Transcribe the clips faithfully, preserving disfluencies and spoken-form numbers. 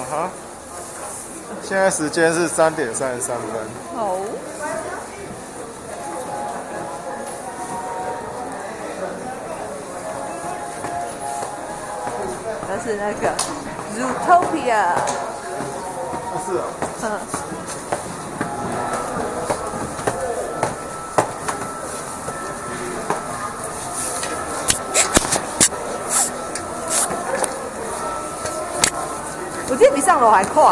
哈，现在时间是三点三十三分。 好。这是那个 Zootopia。 是啊。 嗯。我觉得比上楼还快。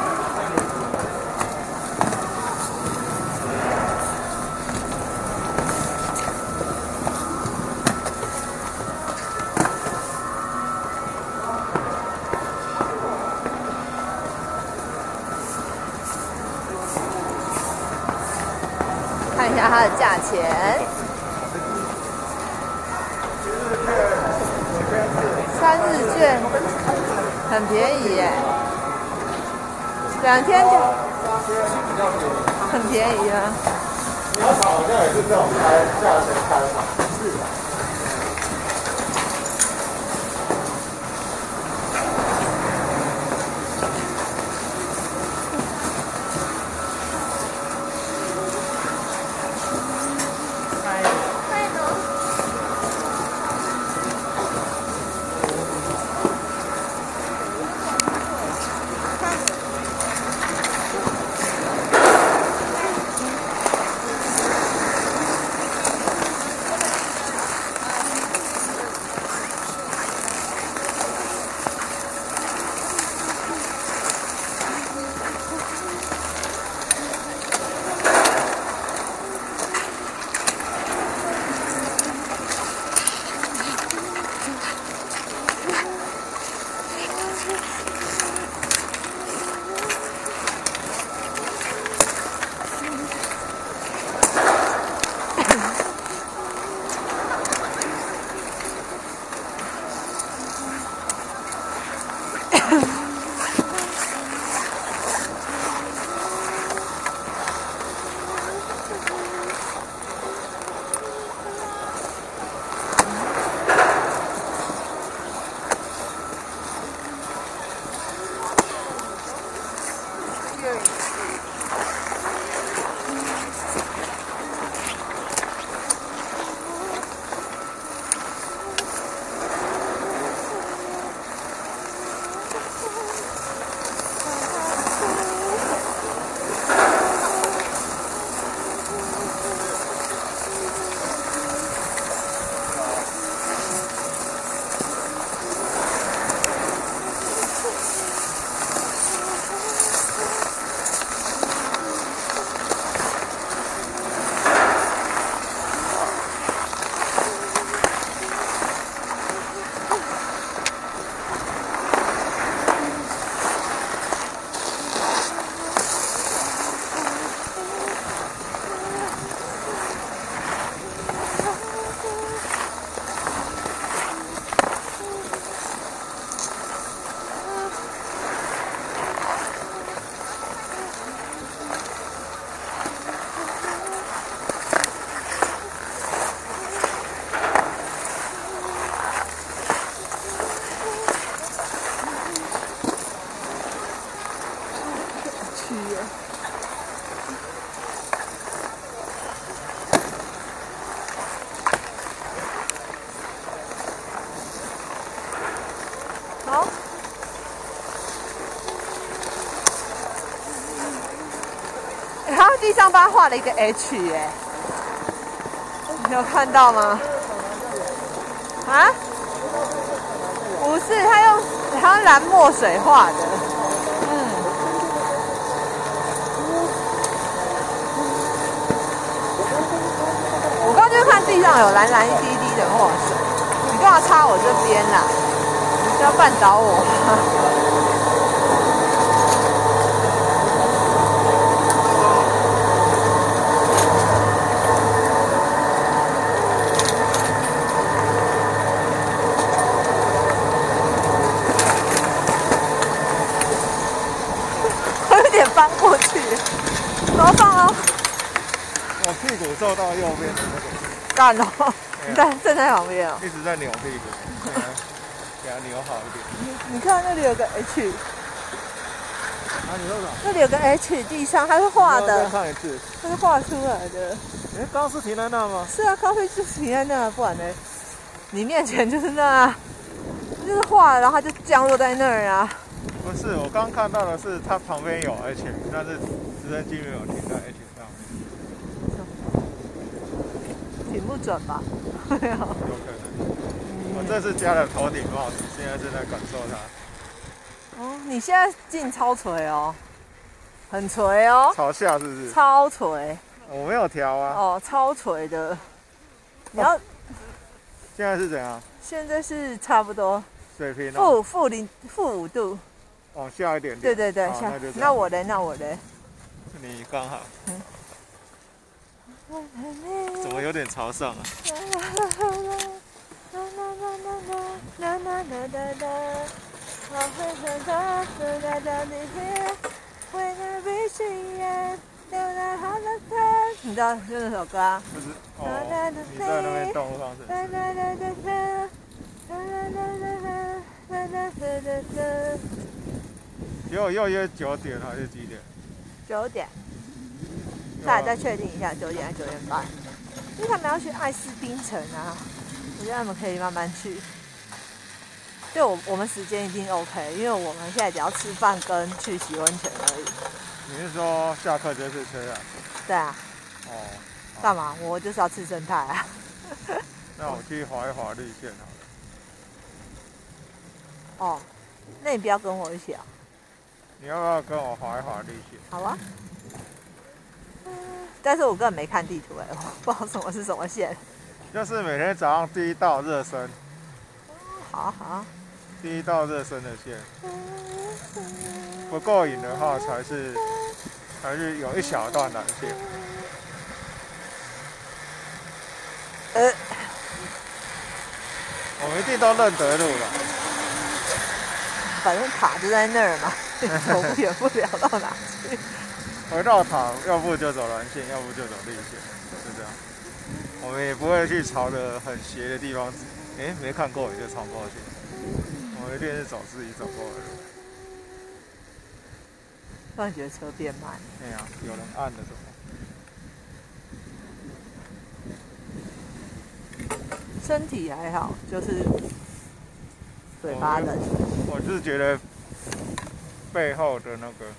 看一下它的价钱，三日券很便宜耶，两天就很便宜啊。 鸟场好像也是这种开价钱开嘛，是的。 好，欸、他地上帮他画了一个 H 哎、欸，你有看到吗？啊？不是，他用他用蓝墨水画的。嗯。我刚刚就看地上有蓝蓝一滴滴的墨水，你干嘛插我这边啊？你是要绊倒我？我有点翻过去，怎么放哦？ 我屁股受到右边的那个。 干哦！你在站在旁边哦。 一直在扭屁股，给它给它扭好一点。 你看那里有个 H。 啊，你说什么？ 那里有个 H 地上，它是画的， 再看一次。 它是画出来的。 哎，刚刚是停在那吗？ 是啊，咖啡就是停在那，不然呢？你面前就是那啊，就是画，然后它就降落在那儿啊。 不是，我刚看到的是它旁边有 H， 但是直升机没有停在 H 上面。 挺不准吧？ 有可能。我这次加了头顶帽子，现在正在感受它。 哦，你现在进超垂哦，很垂哦。 朝下是不是？ 超垂。 我没有调啊。 哦，超垂的。你要、哦、 现在是怎样？ 现在是差不多水平负负零负五度， 往下一点点。 对对对，下。那, 那我的，那我的。 你刚好。嗯。怎么有点朝上啊？ 你知道就那首歌啊？ 不是哦，你在那边动物方程式。结果又约九点还是几点？ 九点。再来再确定一下，九点还是九点半？因为他们要去爱斯冰城啊，我觉得他们可以慢慢去。对我我们时间一定 OK， 因为我们现在只要吃饭跟去洗温泉而已。 你是说下课就是车啊？ 对啊。 哦。 干嘛？我就是要吃生态啊。 那我去滑一滑绿线好了。哦，那你不要跟我一起啊。 你要不要跟我滑一滑绿线？ 好啊。但是我根本没看地图哎，我不知道什么是什么线。 就是每天早上第一道热身。 好啊好啊。 第一道热身的线，不够瘾的话才是才是有一小段蓝线。 呃， 我们一定都认得路了。 反正塔就在那儿嘛，走不远不了到哪去。 回到塔，要不就走蓝线，要不就走绿线，是这样。我们也不会去朝着很斜的地方，哎、欸，没看过也就冲过去。我们一定是走自己走过的路。 突然觉得车变慢。 对呀、啊，有人按了什么？ 身体还好，就是嘴巴冷。 我是觉得背后的那个。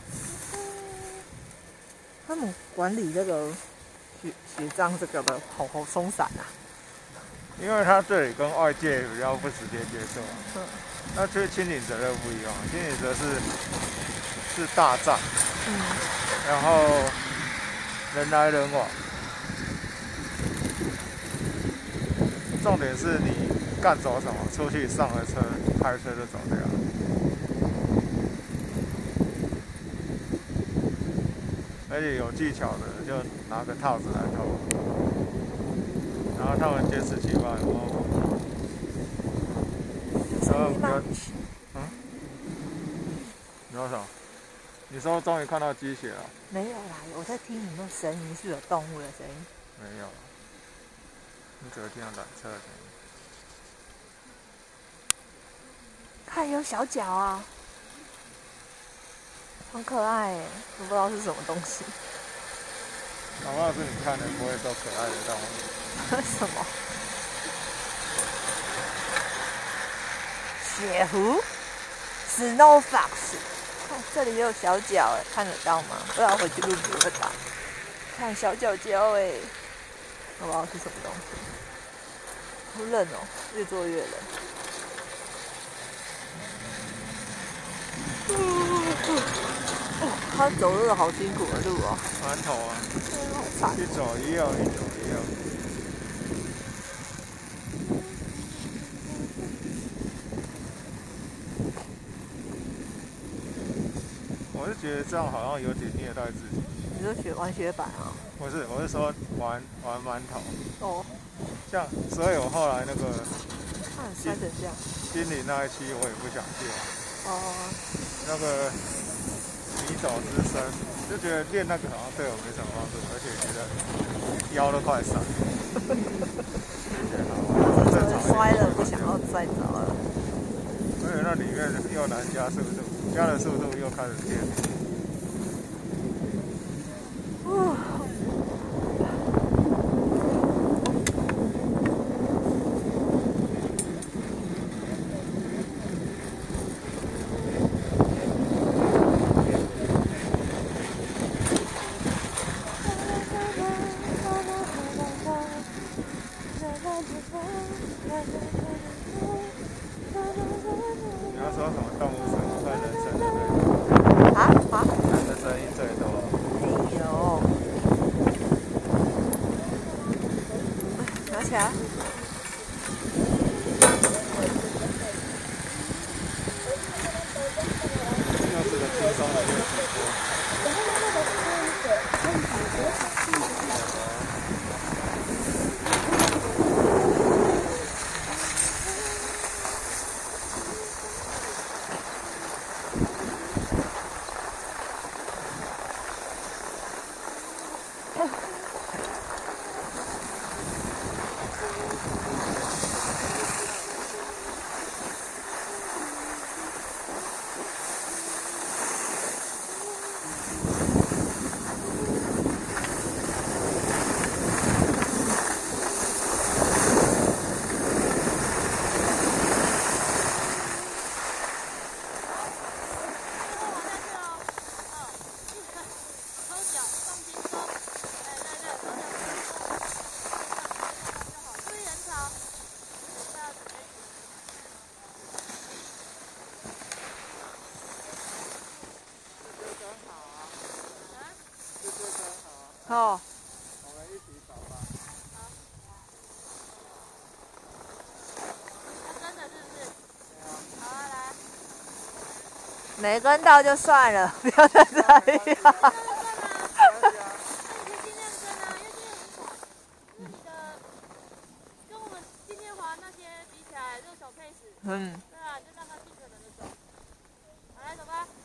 他们管理这个血血浆这个的好好松散啊。 因为他这里跟外界比较不直接接触、啊， 嗯， 那去清景泽就不一样，清景泽是是大站， 嗯， 然后人来人往，重点是你干走什么，出去上了车，开车就走掉了。而且有技巧的就拿个套子来套，然后他们监视器吧，然后，然后比较，嗯，你说什么？你说终于看到鸡血了？ 没有啦，我在听有没有声音，是有动物的声音。 没有，你只会听到缆车的声音。 看有小脚啊！很可爱哎，我不知道是什么东西。 搞不好是你看的不会都可爱的动物。 什么？雪狐 ，Snow Fox。看这里也有小脚哎，看得到吗？不然回去录不会到。看小脚脚哎，我不知道是什么东西。好冷哦，越坐越冷。哦，他走路好辛苦的路哦。 馒头啊， 好惨。 一走一右，一走一右。我是觉得这样好像有点虐待自己。 你说雪玩雪板啊？ 不是，我是说玩玩馒头。 哦。 像，所以我后来那个。 看摔成这样。 心里那一期我也不想去。 哦。那个。迷走之身，就觉得练那个好像对我没什么帮助，而且觉得腰都快散。正常。 摔了，不想要再走了。 而且那里面又难加速度，加了速度又开始变。 你要说什么动物声音算人声最多？ 啊啊！ 人的声音最多。 没有。拿起来。 又是个轻松的一个直播。 哦。 我们一起走吧。 好。真的是不是？好啊，来。 没跟到就算了，不要再这样。 那你可以尽量跟啊，因为今天很少，因为你的跟我们今天滑那些比起来，这个小 pace。 嗯。 对啊，就让他尽可能的走。好，来走吧。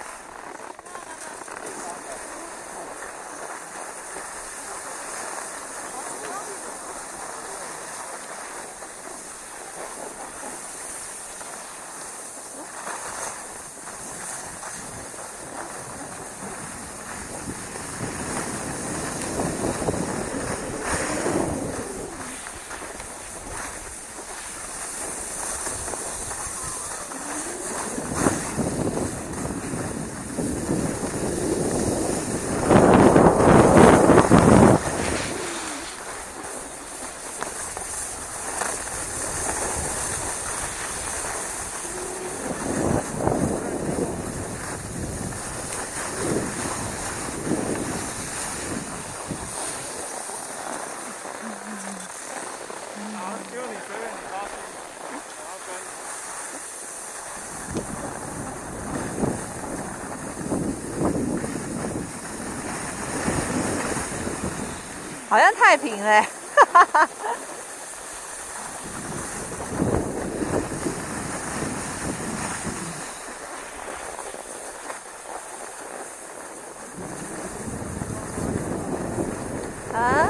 就你随便你高兴，我要跟。 好像太平了、欸，哈哈哈。啊？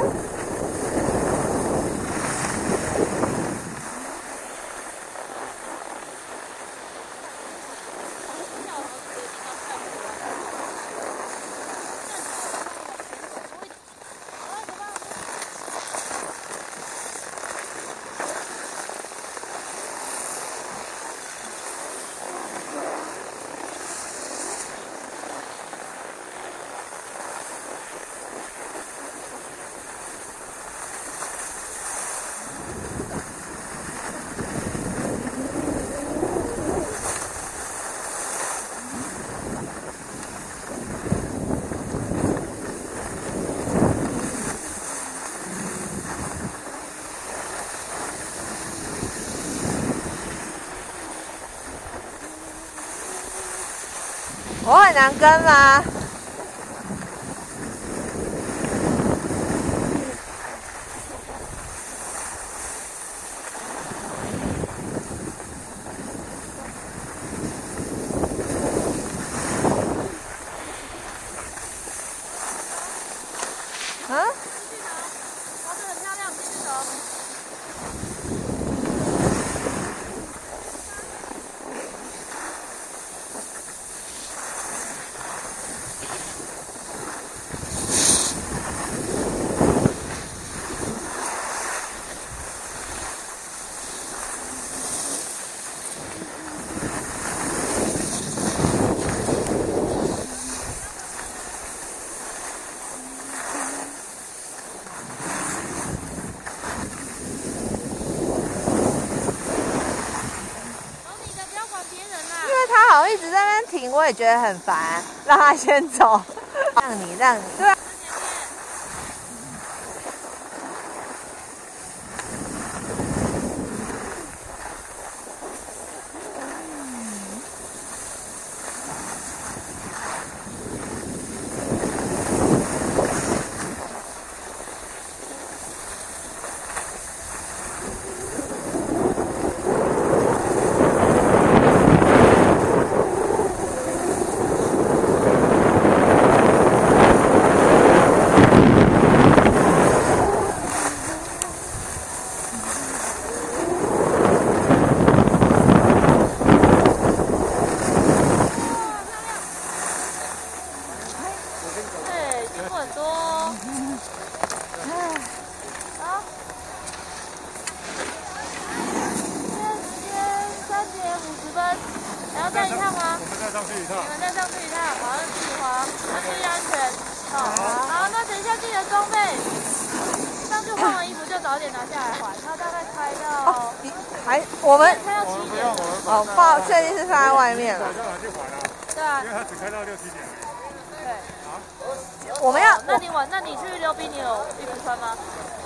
我很难跟吗？啊？ 滑得很漂亮，继续走。 停我也觉得很烦，让他先走，让你让你。对啊。我们哦，放确定是放在外面了。对啊，因为它只开到六七点。对。好。我们要， 那你晚，那你去溜冰，你有衣服穿吗？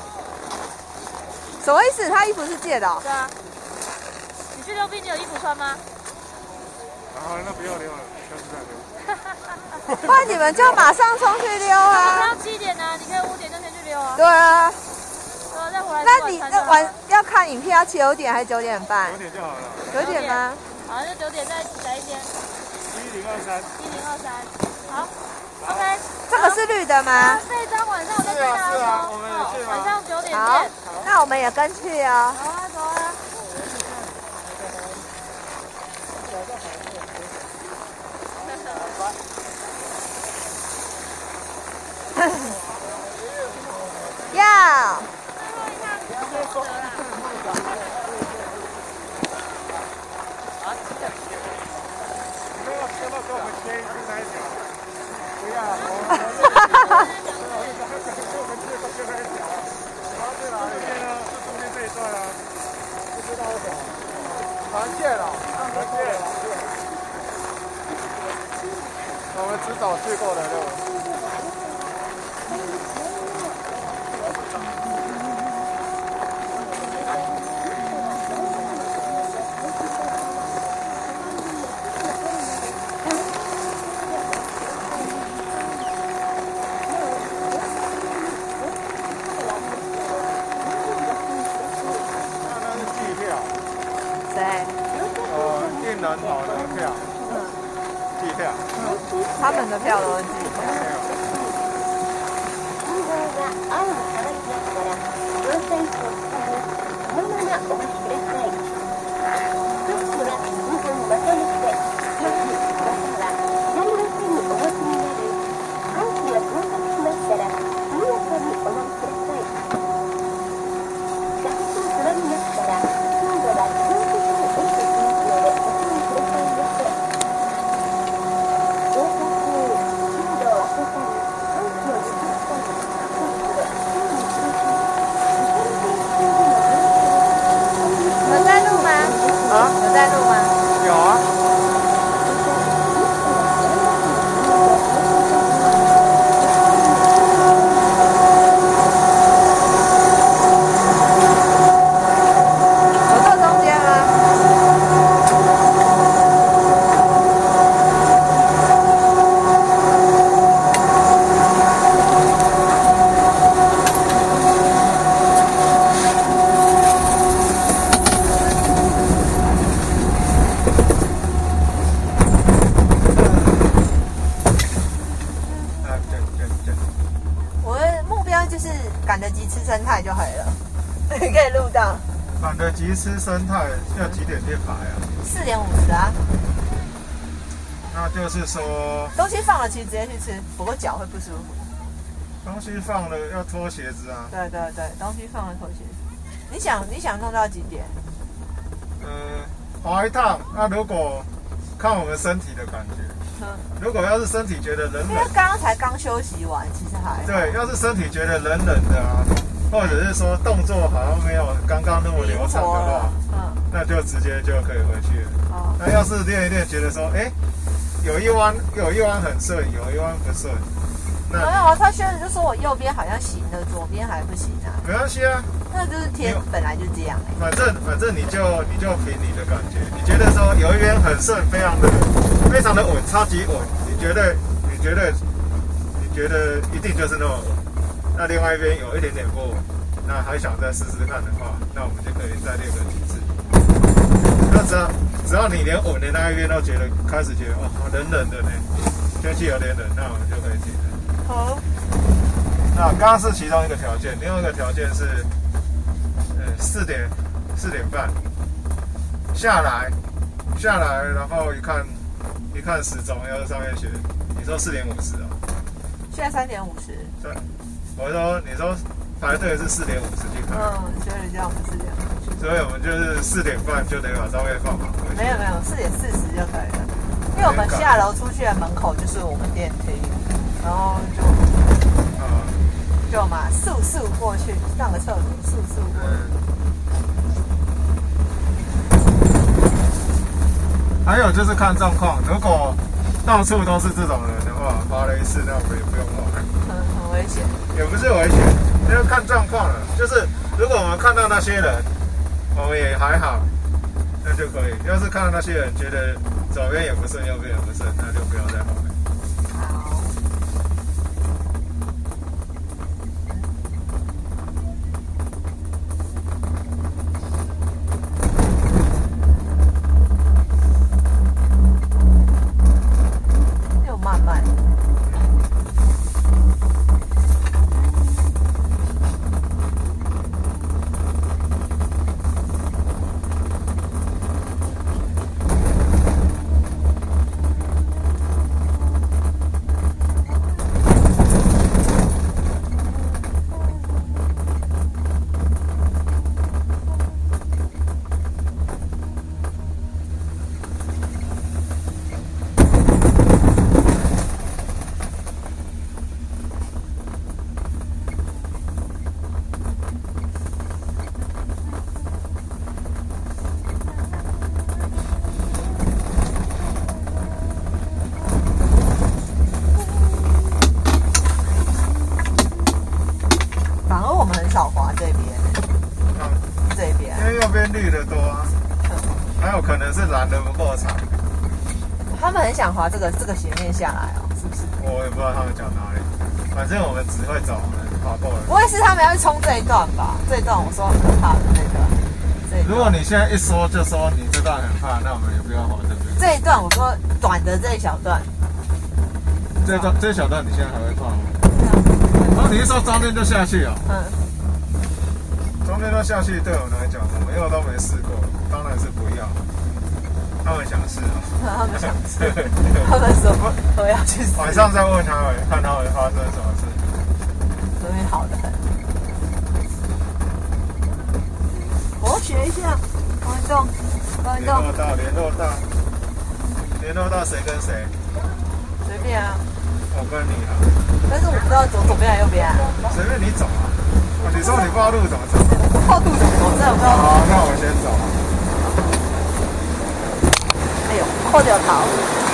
什么意思？他衣服是借的、哦？ 对啊。你去溜冰，你有衣服穿吗？ 好，那不要溜了，下次再溜。 不然你们就马上冲去溜啊！ 晚上七点呢、啊，你可以五点就先去溜啊。 对啊。 再回来。 那你那晚要看影片，要九点还是九点半？ 九点就好了。 九点吗？ 好，就九点再来一天。 一零二三。 一零二三。好。OK。 这个是绿的吗？ 这一张晚上我再跟大家说。 我们也去吗？ 晚上九点见。 好，那我们也跟去哦。 好啊，走啊。 要。 团建了，团建。我们只走去过的路。人头的票，季票， 他们的票都是季票。有在录吗？ 有啊。 我坐中间吗？赶得及吃生态就可以了，可以录到。 赶得及吃生态要几点变牌啊？ 四点五十啊。 那就是说， 东西放了，其实直接去吃，不过脚会不舒服。 东西放了要脱鞋子啊。 对对对，东西放了脱鞋子。你想你想弄到几点？ 呃，滑一趟。那如果看我们身体的感觉。嗯、如果要是身体觉得冷冷， 因为刚刚才刚休息完，其实还对。要是身体觉得冷冷的啊，或者是说动作好像没有刚刚那么流畅的话，嗯，那就直接就可以回去了。哦、那要是练一练，觉得说，哎、欸， 有一弯有一弯很顺，有一弯不顺。 没有啊，他现在就说我右边好像行了，左边还不行啊。 没关系啊， 那就是天本来就这样哎、 反正反正你就你就凭你的感觉，你觉得说有一边很顺，非常的非常的稳，超级稳，你觉得你觉得你觉得一定就是那么稳。那另外一边有一点点不稳，那还想再试试看的话，那我们就可以再练个几次。那只要只要你连稳的那一边都觉得开始觉得哦冷冷的呢，天气有点冷，那我们就可以停了。 好。 那刚刚是其中一个条件，另外一个条件是，呃，四点四点半下来，下来，然后一看一看时钟，要在上面写，你说四点五十哦， 现在三点五十。 对，我说你说排队是四点五十去排， 嗯，所以叫我们四点五十。 所以我们就是四点半就得把照片放好。 没有没有，四点四十就可以了，因为我们下楼出去的门口就是我们电梯，然后就。就嘛，速速过去上个厕所，速速过去。 还有就是看状况，如果到处都是这种人的话，发了一次，那我们也不用跑。 很很危险。 也不是危险，要看状况了。就是如果我们看到那些人，我们也还好，那就可以。要是看到那些人觉得左边也不顺，右边也不顺，那就不要再跑了。蓝的不够长， 他们很想滑这个这个斜面下来哦，是不是？ 我也不知道他们讲哪里，反正我们只会走跑过来。 不会是他们要去冲这一段吧？这一段我说很可怕的那段。 如果你现在一说就说你这段很怕，那我们也不要滑这边。 这一段我说短的这一小段， 这一段这一小段你现在还会怕吗？然后你一说中间就下去哦。嗯。中间都下去，对我们来讲，我们又都没试过，当然是不要。他们想试啊， 他们想试，他们什么都要去试。 晚上再问他们，看他们发生什么事。 这边好的很。我学一下，高运动，高运动。 联络到，联络到，联络到谁跟谁？ 随便啊。 我跟你啊。 但是我不知道走左边还是右边啊。 随便你走啊。你说你不知道路怎么走？ 不知道路怎么走，真的不知道。 好，那我先走。 哎呦，扣掉头！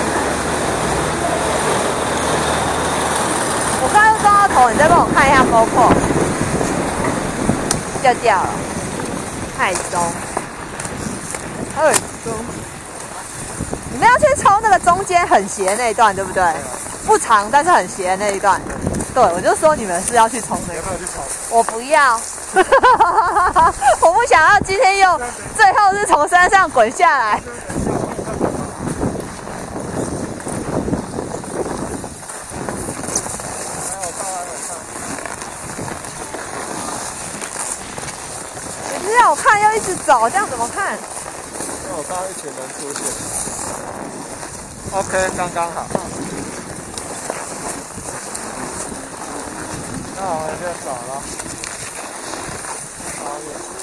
我刚刚撞到头，你再帮我看一下 GoPro， 掉掉了，太松，很松。你们要去抽那个中间很斜那一段，对不对？不长，但是很斜那一段。对，我就说你们是要去冲那个。 要去冲？ 我不要。我不想要今天又最后是从山上滚下来。你不让我看，要一直走，这样怎么看？ 因为我刚刚一群人出现。OK， 刚刚好。那我们先走了。好远。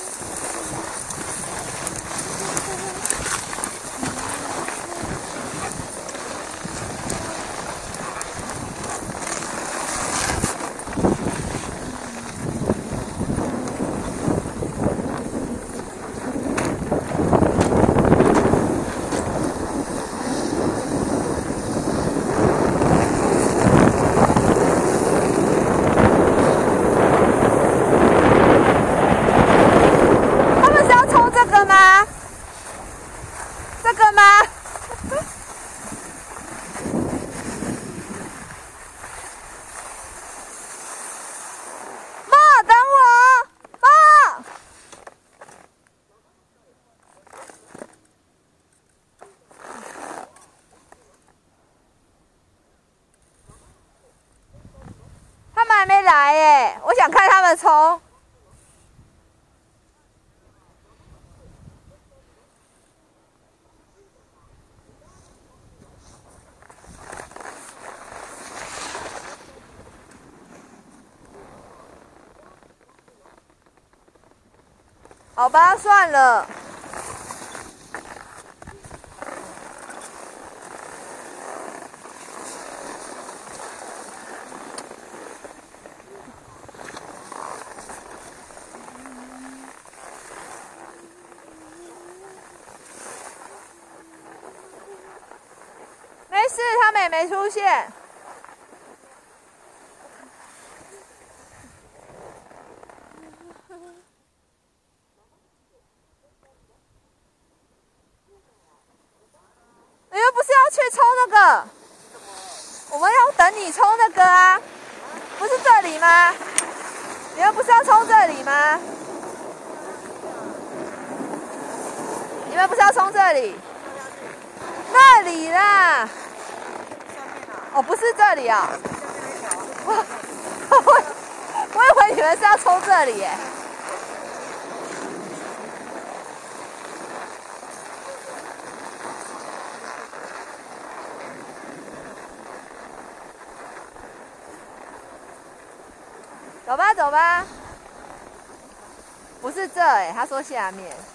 还没来耶，我想看他们冲。好吧，算了。没事，他们也没出现。你们不是要去冲那个？我们要等你冲那个啊，不是这里吗？你们不是要冲这里吗？你们不是要冲这里？那里啦！哦，不是这里啊！我我我以为你们是要冲这里耶。走吧，走吧。不是这哎，他说下面。